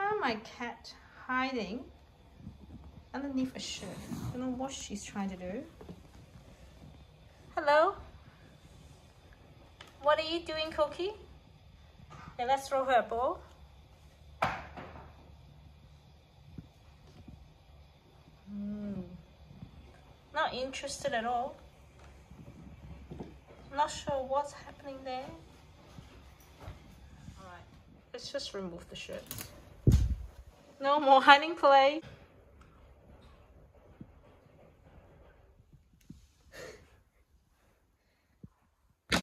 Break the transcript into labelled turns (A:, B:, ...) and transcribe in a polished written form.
A: found my cat hiding underneath a shirt. I don't know what she's trying to do. Hello? What are you doing, Cookie? Okay, let's throw her a ball. Not interested at all. Not sure what's happening there. Alright, let's just remove the shirt. No more hiding play.